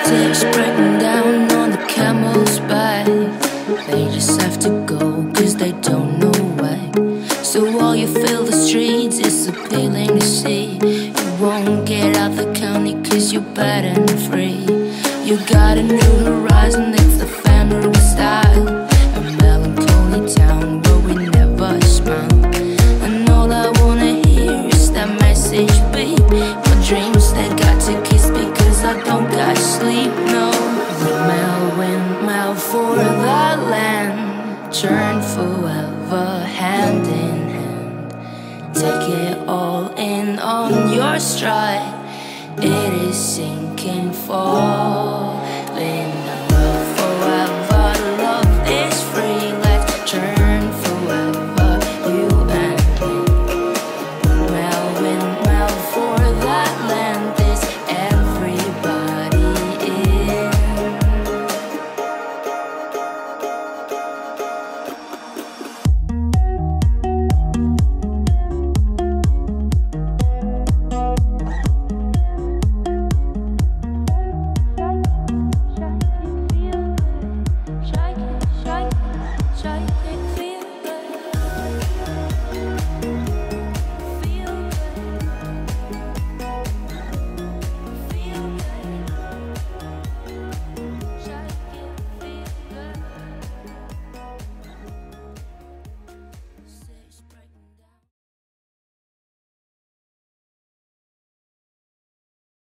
Sticks breaking down on the camel's back. They just have to go cause they don't know why. So while you fill the streets, it's appealing to see. You won't get out the county cause you're bad and free. You got a new horizon, it's the family style. A melancholy town where we never smile. And all I wanna hear is that message beat. My dreams, they got to kiss because I don't got sleep, no. Windmill for the land. Turn forever hand in hand. Take it all in on your stride. It is sinking for